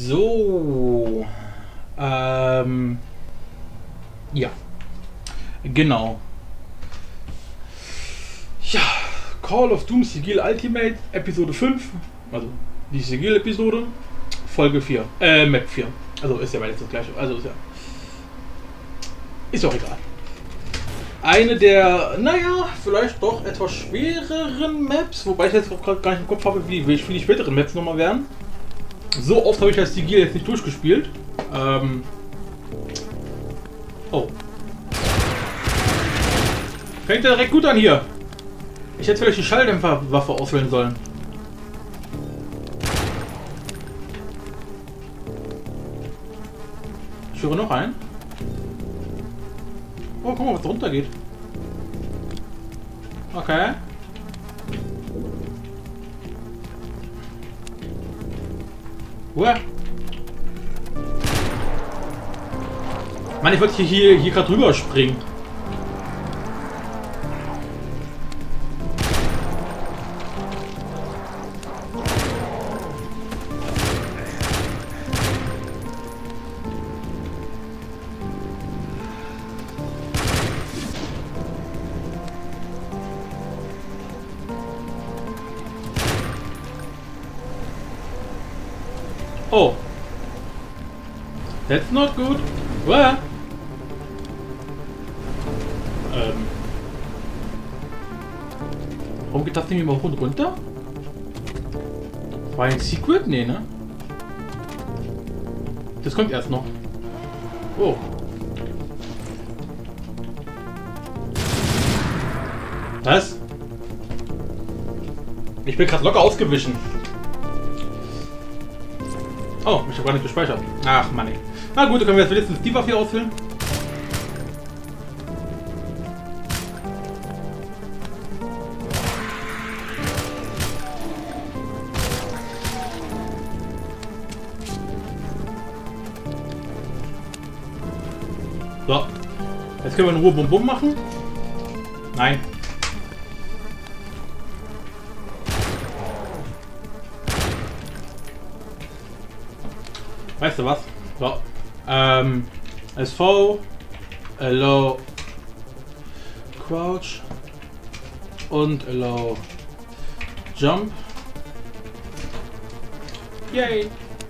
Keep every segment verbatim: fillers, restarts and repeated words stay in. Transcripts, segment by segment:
So. Ähm. Ja. Genau. Ja. Call of Doom Sigil Ultimate, Episode fünf. Also die Sigil-Episode. Folge vier. Äh, Map vier. Also ist ja beides das gleiche. Also ist ja. Ist auch egal. Eine der, naja, vielleicht doch etwas schwereren Maps, wobei ich jetzt auch gerade gar nicht im Kopf habe, wie, wie viele die späteren Maps nochmal werden. So oft habe ich das Sigil jetzt nicht durchgespielt. Ähm. Oh. Fängt ja direkt gut an hier. Ich hätte vielleicht die Schalldämpferwaffe auswählen sollen. Ich höre noch einen. Oh, guck mal, was da runter geht. Okay. Uah. Mann, ich wollte hier, hier gerade drüber springen. Oh. That's not good. Well. Ähm. Warum geht das nicht immer hoch und runter? War ein Secret? Nee, ne? Das kommt erst noch. Oh. Was? Ich bin gerade locker ausgewichen. Oh, ich habe gar nicht gespeichert. Ach, Mann. Na gut, dann können wir jetzt wenigstens die Waffe ausfüllen. So. Jetzt können wir in Ruhe Bum Bum machen. Nein. Weißt du was? So. Ähm. S V. Allow. Crouch. Und Allow. Jump. Yay.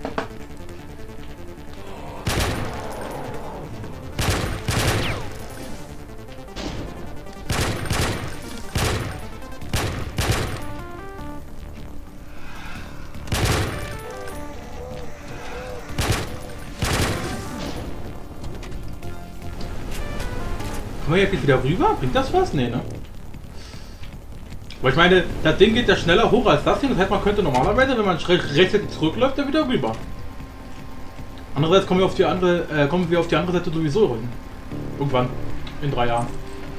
Kommen wir jetzt wieder rüber? Bringt das was? Nee, ne? Aber ich meine, das Ding geht ja schneller hoch als das hier. Das heißt, man könnte normalerweise, wenn man rechtzeitig zurückläuft, dann wieder rüber. Andererseits kommen wir auf die andere, äh, kommen wir auf die andere Seite sowieso hin. Irgendwann. In drei Jahren.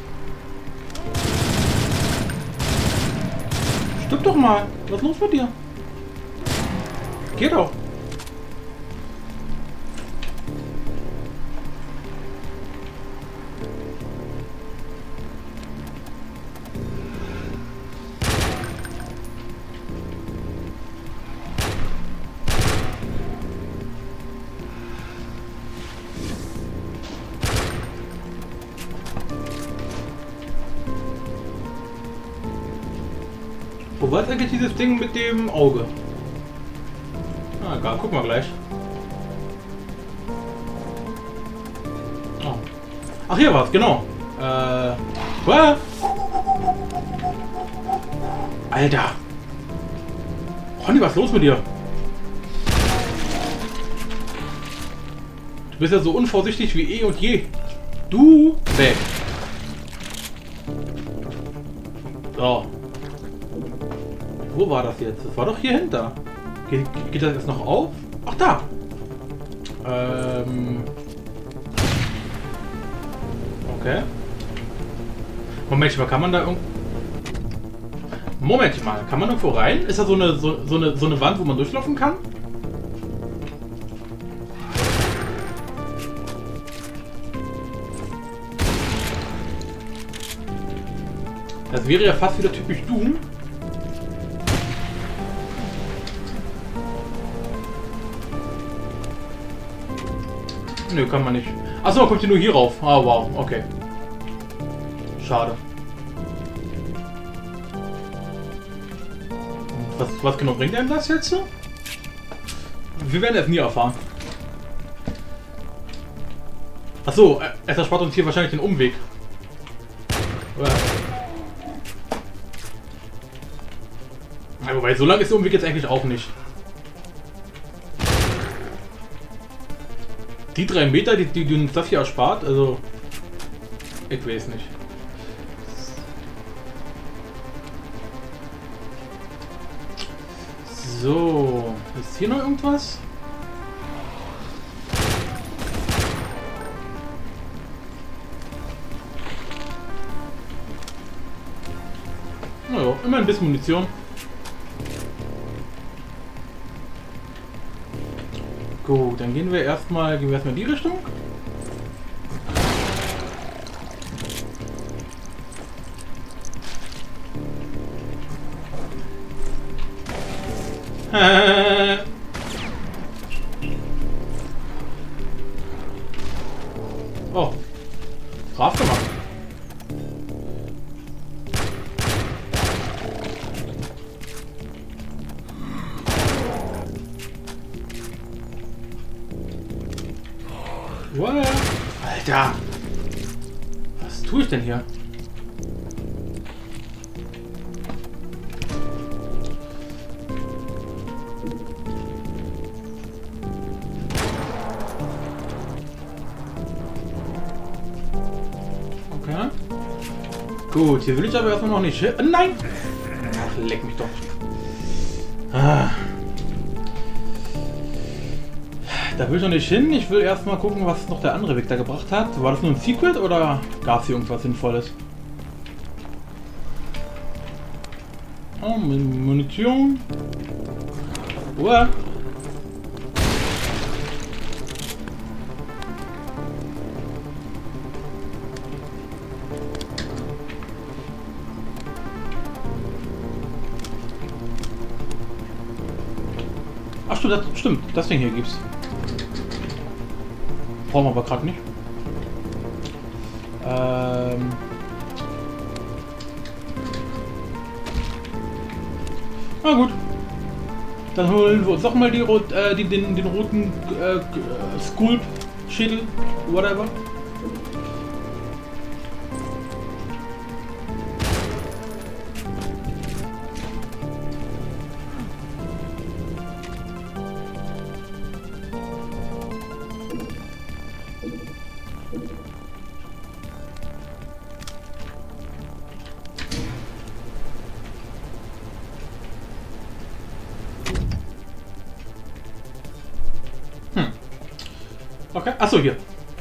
Stimmt doch mal. Was ist los mit dir? Geht doch. Wo war eigentlich dieses Ding mit dem Auge? Ah, egal, gucken wir gleich. Oh. Ach, hier war's, genau. Äh. What? Alter! Ronny, was ist los mit dir? Du bist ja so unvorsichtig wie eh und je. Du weg. So. Wo war das jetzt? Das war doch hier hinter. Geht, geht das jetzt noch auf? Ach, da! Ähm. Okay. Moment mal, kann man da irgendwo... Moment mal, kann man irgendwo rein? Ist da so eine, so, so, eine, so eine Wand, wo man durchlaufen kann? Das wäre ja fast wieder typisch Doom. Nö, kann man nicht. Achso, man kommt hier nur hier rauf. Ah, wow, okay. Schade. Was, was genau bringt einem das jetzt? Wir werden es nie erfahren. Achso, es erspart uns hier wahrscheinlich den Umweg. Ja, wobei, so lang ist der Umweg jetzt eigentlich auch nicht. Die drei Meter, die, die, die uns das hier erspart, also... Ich weiß nicht. So, ist hier noch irgendwas? Naja, immer ein bisschen Munition. Gut, dann gehen wir erstmal, gehen wir erstmal in die Richtung. Oh, brav gemacht. What? Alter! Was tue ich denn hier? Okay. Gut, hier will ich aber erstmal noch nicht hin. Nein! Ach, leck mich doch. Ah. Da will ich noch nicht hin. Ich will erstmal gucken, was noch der andere Weg da gebracht hat. War das nur ein Secret oder gab es hier irgendwas Sinnvolles? Oh, Munition. Uah. Ach stimmt, das, stimmt, das Ding hier gibt's. Brauchen wir aber gerade nicht. Ähm Na gut. Dann holen wir uns doch mal die rot, äh, die, den, den roten äh, Sculp-Schädel, whatever. Okay, achso, hier.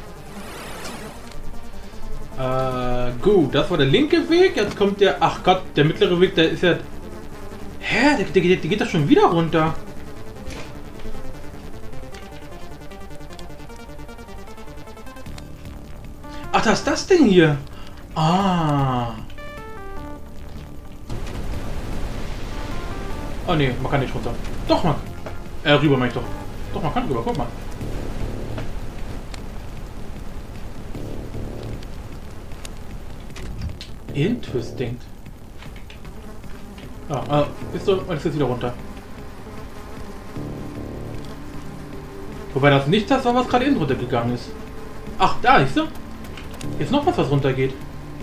Äh, gut, das war der linke Weg. Jetzt kommt der, ach Gott, der mittlere Weg, der ist ja... Hä? Der, der, der geht doch schon wieder runter. Ach, das ist das Ding hier. Ah. Oh ne, man kann nicht runter. Doch, man. Äh, rüber meine ich doch. Doch, man kann rüber, guck mal. Interesting. Ah, äh, ist so, ist jetzt wieder runter. Wobei das nicht das war, was gerade eben runtergegangen ist. Ach, da, siehst du? Jetzt noch was, was runtergeht.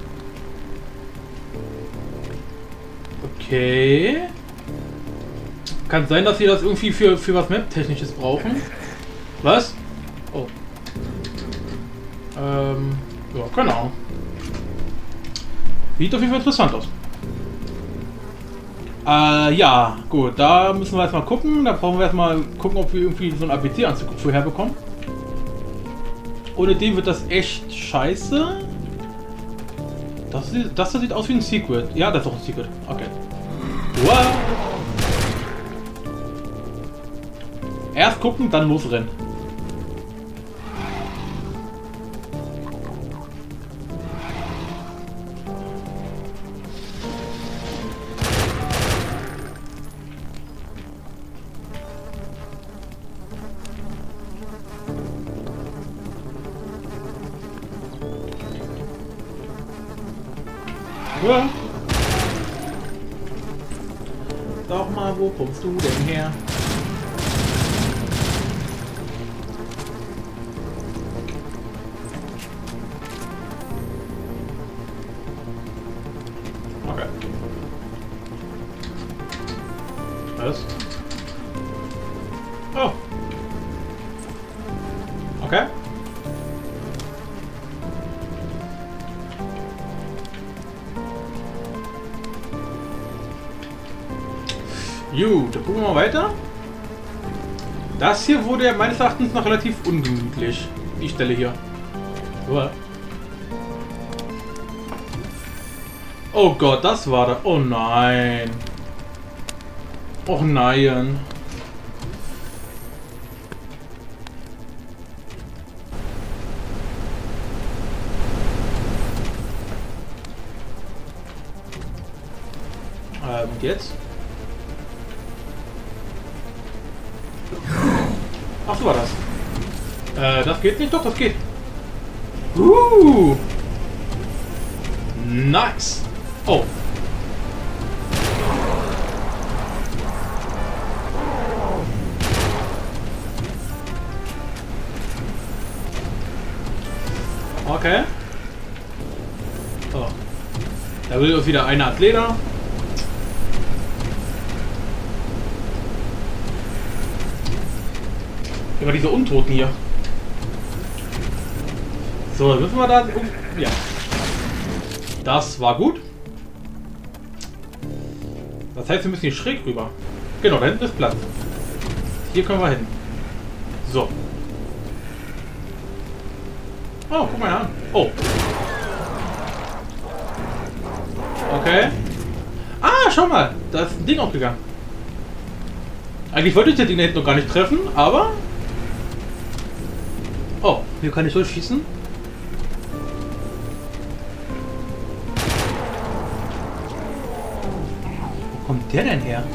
Okay. Kann sein, dass wir das irgendwie für, für was Map-Technisches brauchen. Was? Oh. Ähm, ja, keine Ahnung. Sieht auf jeden Fall interessant aus. Äh, ja, gut, da müssen wir erstmal gucken. Da brauchen wir erstmal gucken, ob wir irgendwie so einen A B C-Anzug vorher bekommen. Ohne den wird das echt scheiße. Das, das sieht aus wie ein Secret. Ja, das ist doch ein Secret. Okay. Wow. Erst gucken, dann losrennen. Ja. Sag mal, wo kommst du denn her? Okay. Was? Oh. Okay. Gut, dann gucken wir mal weiter. Das hier wurde ja meines Erachtens noch relativ ungemütlich. Die Stelle hier. So. Oh Gott, das war da. Oh nein. Oh nein. Ähm, und jetzt? Ach, so war das. Äh, das geht nicht? Doch, das geht. Uh. Nice. Oh. Okay. Oh. Da will uns wieder eine Art Leder. Immer diese Untoten hier. So, dann müssen wir da... Oh, ja. Das war gut. Das heißt, wir müssen hier schräg rüber. Genau, da hinten ist Platz. Hier können wir hin. So. Oh, guck mal an. Oh. Okay. Ah, schau mal. Da ist ein Ding aufgegangen. Eigentlich wollte ich das Ding da hinten noch gar nicht treffen, aber... Oh, hier kann ich durchschießen. Wo kommt der denn her?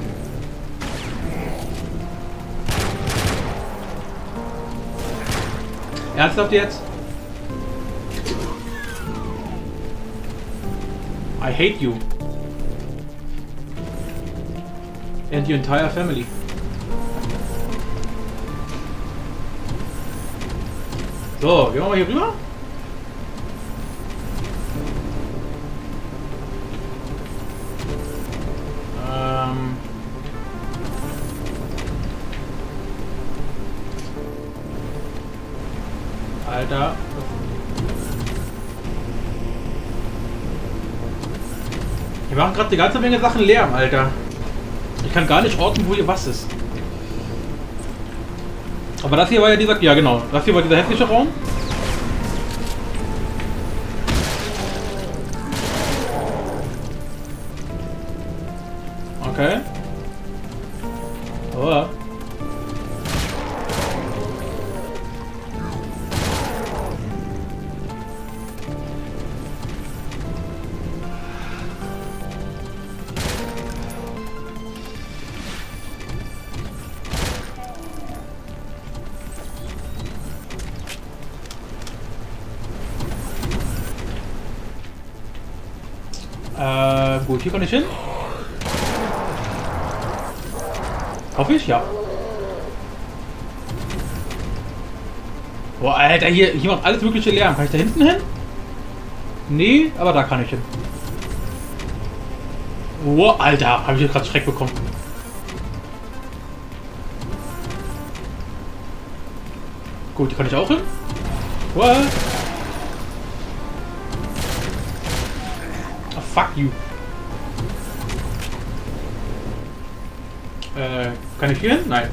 Ernsthaft jetzt? I hate you. And your entire family. So, gehen wir mal hier rüber. Ähm. Alter. Wir machen gerade eine ganze Menge Sachen Lärm, Alter. Ich kann gar nicht orten, wo hier was ist. Aber das hier war ja dieser... Ja, genau. Das hier war dieser hässliche Raum. Okay. Oh. Äh, gut, hier kann ich hin. Hoffe ich, ja. Boah, Alter, hier, hier macht alles mögliche Lärm. Kann ich da hinten hin? Nee, aber da kann ich hin. Oh, Alter, habe ich jetzt gerade Schreck bekommen. Gut, die kann ich auch hin. What? Oh, fuck you. Äh, kann ich hier hin? Nein.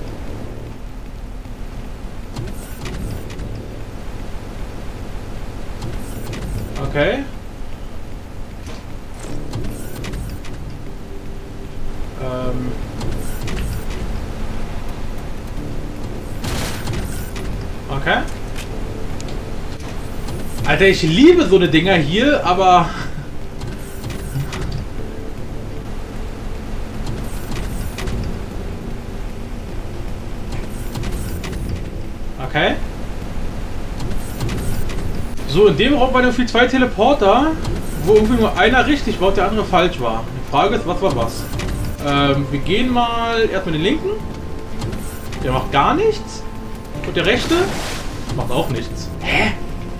Okay. Ähm. Okay. Alter, ich liebe so eine Dinger hier, aber... Okay. So, in dem Raum waren irgendwie zwei Teleporter. wo irgendwie nur einer richtig war und der andere falsch war. Die Frage ist, was war was? Ähm, wir gehen mal erstmal den linken. Der macht gar nichts. Und der rechte macht auch nichts. Hä?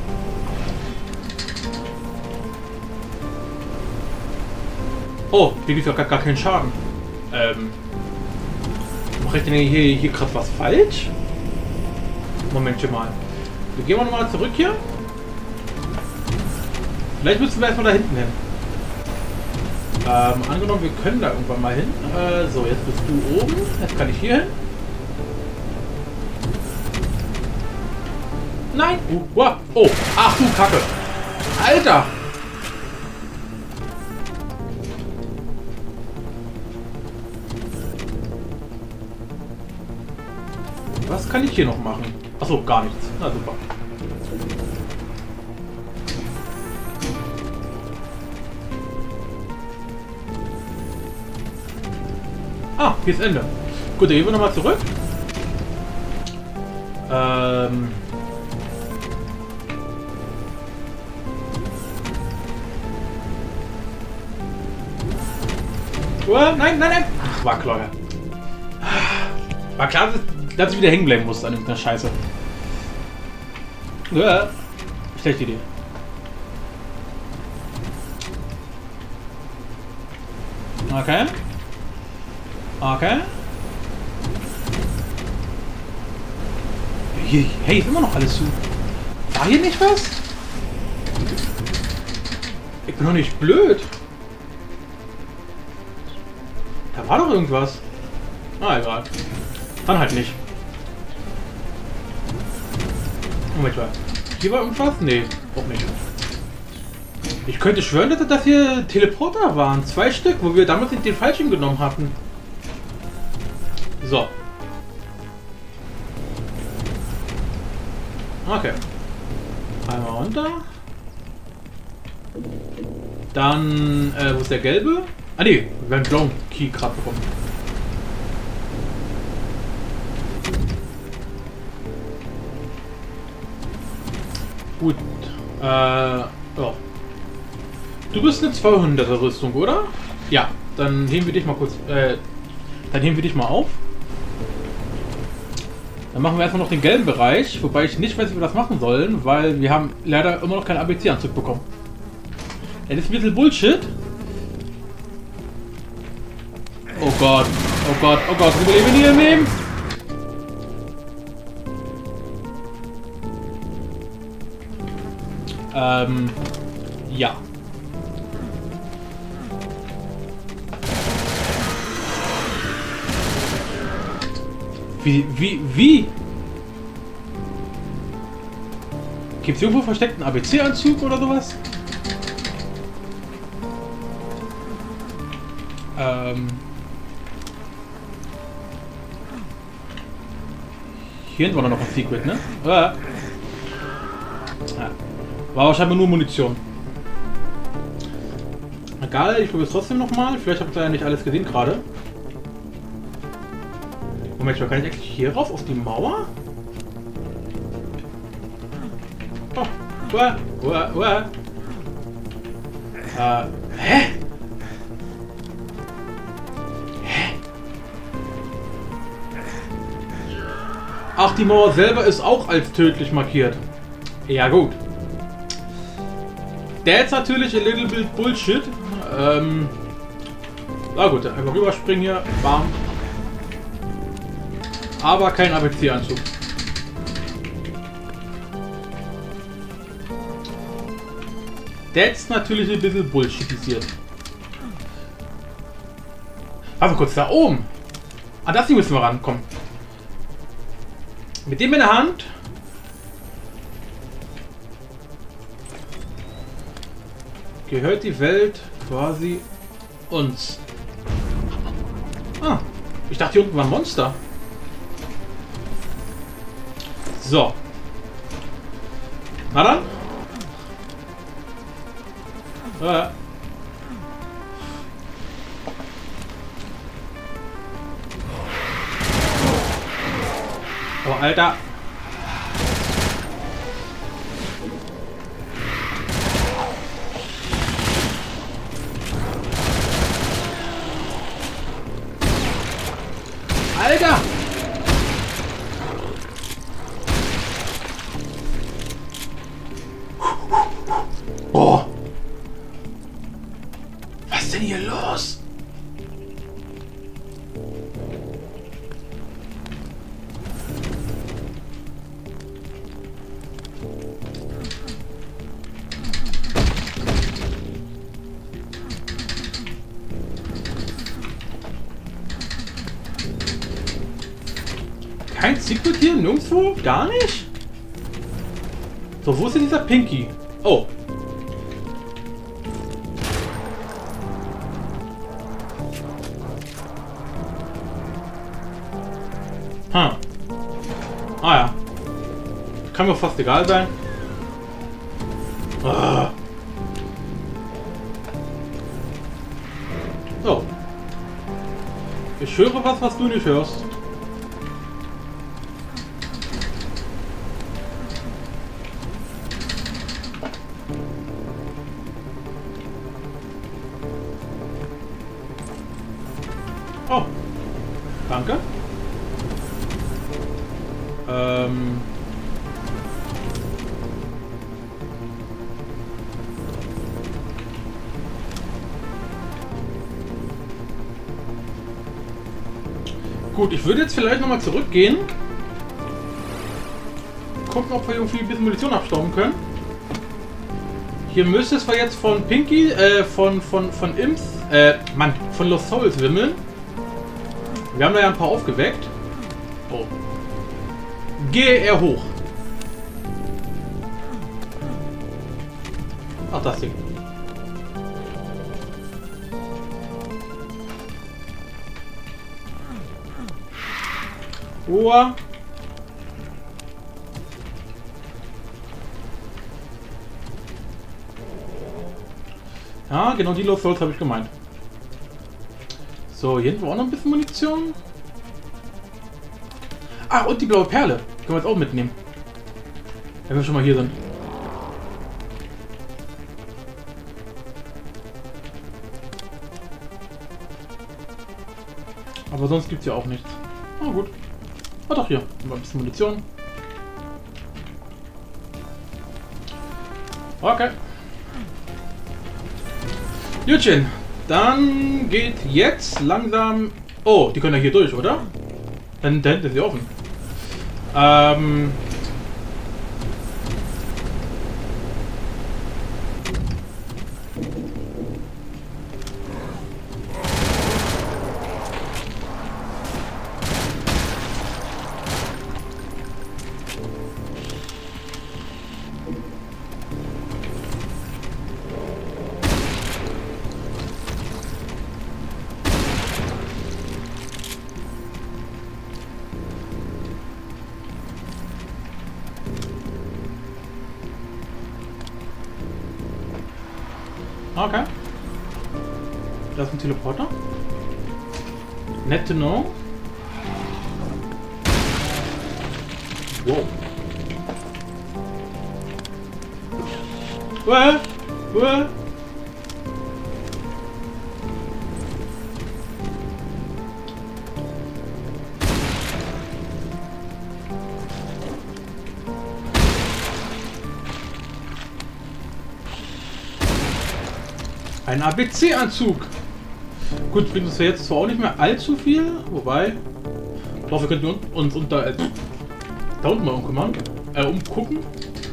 Oh, hier gibt es ja gar, gar keinen Schaden. Ähm. Mache ich denn hier, hier gerade was falsch? Momentchen mal. Wir gehen mal nochmal zurück hier. Vielleicht müssen wir erstmal da hinten hin. Ähm, angenommen, wir können da irgendwann mal hin. Äh, so, jetzt bist du oben. Jetzt kann ich hier hin. Nein! Uh, uh, oh! Ach du Kacke! Alter! Was kann ich hier noch machen? Achso, gar nichts. Na super. Ah, hier ist Ende. Gut, dann gehen wir nochmal zurück. Ähm... Oh, nein, nein, nein! Ach, war klar. War klar, dass ich wieder hängen bleiben musste an irgendeiner Scheiße. Ja, schlechte Idee. Okay. Okay. Hier, hey, ist immer noch alles zu. War hier nicht was? Ich bin doch nicht blöd. Da war doch irgendwas. Ah, egal. Dann halt nicht. Moment mal. Hier war irgendwas? Nee, auch nicht. Ich könnte schwören, dass das hier Teleporter waren. Zwei Stück, wo wir damals den falschen genommen hatten. So. Okay. Einmal runter. Dann, äh, wo ist der gelbe? Ah ne, wir haben einen blauen Key gerade bekommen. Gut. Äh, ja. Du bist eine zweihunderter Rüstung, oder? Ja, dann heben wir dich mal kurz, äh, dann heben wir dich mal auf. Dann machen wir erstmal noch den gelben Bereich, wobei ich nicht weiß, wie wir das machen sollen, weil wir haben leider immer noch keinen A B C-Anzug bekommen. Ja, das ist ein bisschen Bullshit. Oh Gott, oh Gott, oh Gott, überleben wir nehmen. Ähm, ja. Wie, wie, wie? Gibt es irgendwo versteckten A B C-Anzug oder sowas? Ähm. Hier hinten war noch ein Secret, ne? Ah. Ja. War wahrscheinlich nur Munition. Egal, ich probiere es trotzdem nochmal. Vielleicht habt ihr ja nicht alles gesehen gerade. Moment, kann ich eigentlich hier rauf auf die Mauer? Oh, uah, uah, uah. Äh, hä? Hä? Ach, die Mauer selber ist auch als tödlich markiert. Ja gut. That's natürlich a little bit Bullshit. Ähm, na gut, einfach rüberspringen hier. Bam. Aber kein A B C-Anzug. That's natürlich ein bisschen bullshitisiert. Also kurz da oben. Ah, das hier müssen wir rankommen. Mit dem in der Hand. Gehört die Welt quasi uns. Ah, ich dachte hier unten war ein Monster. So. Na dann. Äh. Oh, Alter. Secret hier? Nirgendwo? Gar nicht? So, wo ist denn dieser Pinky? Oh. Hm. Ah ja. Kann mir fast egal sein. Ah. So. Ich höre was, was du nicht hörst. Oh. Danke. Ähm. Gut, ich würde jetzt vielleicht nochmal zurückgehen. Gucken, ob wir irgendwie ein bisschen Munition abstauben können. Hier müsste es zwar jetzt von Pinky, äh, von, von, von Imps, äh, Mann, von Lost Souls wimmeln. Wir haben da ja ein paar aufgeweckt. Oh. Gehe er hoch. Ach, das Ding. Uah. Ja, genau die Lost Souls habe ich gemeint. So, hier hinten war auch noch ein bisschen Munition. Ah, und die blaue Perle. Können wir jetzt auch mitnehmen. Wenn wir schon mal hier sind. Aber sonst gibt es ja auch nichts. Ah, gut. Ah, doch, hier. Mal ein bisschen Munition. Okay. Jutchen. Dann geht jetzt langsam... Oh, die können ja hier durch, oder? Dann da hinten ist sie offen. Ähm... Okay. Das ist ein Teleporter. Nett to know. Wow. Uäh. Uäh. Ein A B C-Anzug. Gut, bringt uns ja jetzt zwar auch nicht mehr allzu viel, wobei... Doch, wir könnten uns unter, äh, da unten mal umkümmern. Äh, umgucken.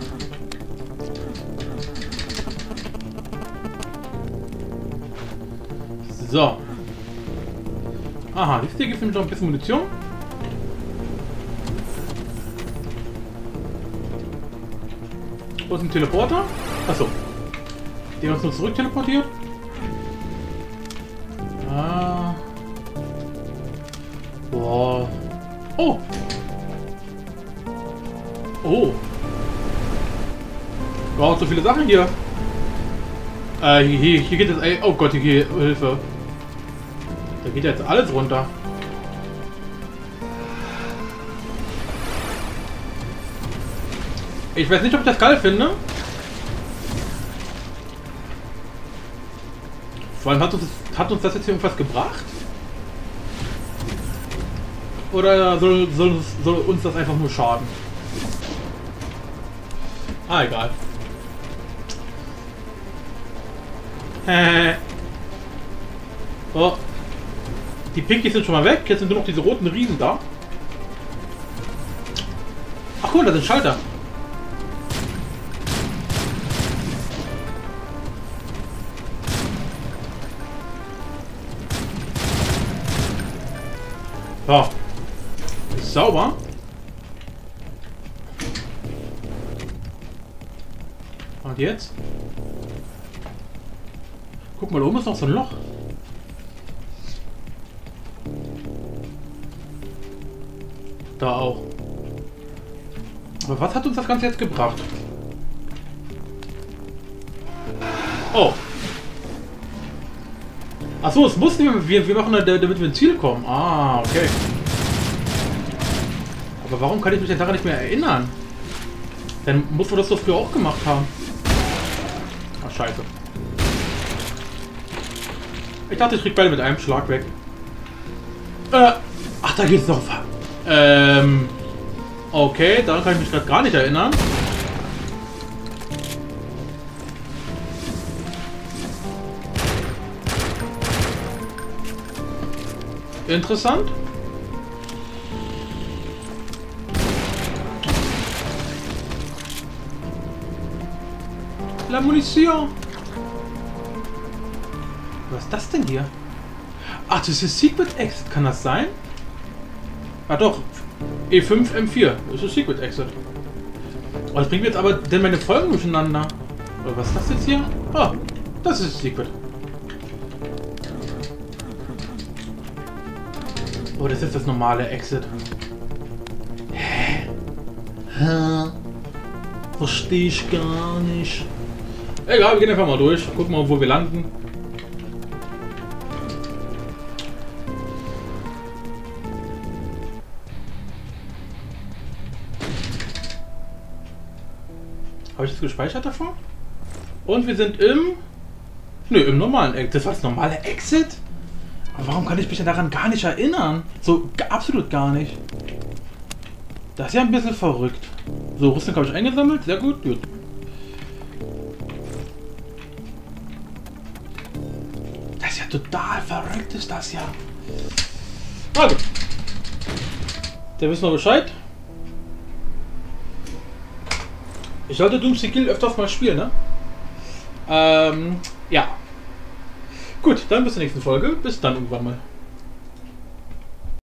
So. Aha, das hier gibt es noch ein bisschen Munition. Wo ist ein Teleporter? Achso. Der uns nur zurück teleportiert. Ah. Boah. Oh. Oh. Wow, so viele Sachen hier. Äh, hier, hier geht es. Ey, oh Gott, hier Hilfe. Da geht jetzt alles runter. Ich weiß nicht, ob ich das geil finde. Vor allem hat uns, hat uns das jetzt hier irgendwas gebracht? Oder soll, soll, soll uns das einfach nur schaden? Ah, egal. Oh. Die Pinkies sind schon mal weg. Jetzt sind nur noch diese roten Riesen da. Ach cool, da sind Schalter. So. Sauber. Und jetzt? Guck mal, da oben ist noch so ein Loch. Da auch. Aber was hat uns das Ganze jetzt gebracht? Oh. Achso, es muss nicht, wir, wir machen da, damit wir ins Ziel kommen. Ah, okay. Aber warum kann ich mich denn daran nicht mehr erinnern? Dann muss man das doch früher auch gemacht haben. Ach, scheiße. Ich dachte, ich krieg beide mit einem Schlag weg. Äh, ach, da geht's noch. Ähm, okay, daran kann ich mich gerade gar nicht erinnern. Interessant. La Munition. Was ist das denn hier? Ach, das ist Secret Exit. Kann das sein? Ah doch. E fünf M vier. Das ist Secret Exit. Oh, das bringt mir jetzt aber denn meine Folgen durcheinander. Was ist das jetzt hier? Ah, das ist Secret. Oh, das ist das normale Exit. Hä? Hä? Verstehe ich gar nicht. Egal, wir gehen einfach mal durch. Gucken mal, wo wir landen. Habe ich das gespeichert davon? Und wir sind im... Nö, im normalen Exit. Das war das normale Exit? Aber warum kann ich mich denn daran gar nicht erinnern? So, absolut gar nicht. Das ist ja ein bisschen verrückt. So, Rüstung habe ich eingesammelt. Sehr gut, gut. Das ist ja total verrückt, ist das ja. Also. Der wissen wir Bescheid. Ich sollte Doomsday Guild öfters mal spielen, ne? Ähm, ja. Gut, dann bis zur nächsten Folge. Bis dann irgendwann mal.